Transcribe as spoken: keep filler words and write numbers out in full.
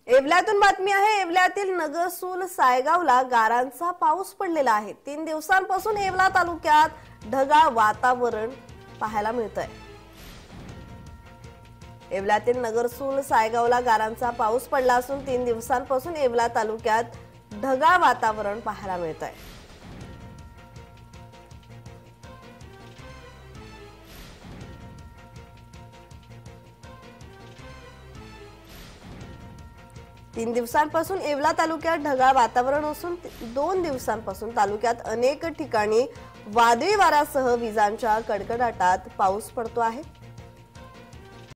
येवल्यातून बातमी आहे। येवल्यातील नगरसूल सायगावला गारांचा पाऊस पडलेला आहे। तीन दिवसांपासून येवला तालुक्यात ढगाळ वातावरण पाहायला मिळतंय। येवल्यातील नगरसूल सायगावला गारांचा पाऊस पडला असून तीन दिवसांपासून येवला तालुक्यात ढगाळ वातावरण पाहायला मिळतंय। तीन दिवसांपासून येवला तालुक्यात ढगाळ वातावरण असून दोन दिवसांपासून तालुक्यात अनेक ठिकाणी वादळी वाऱ्यासह विजांच्या कडकडाटात पाऊस पडतो आहे।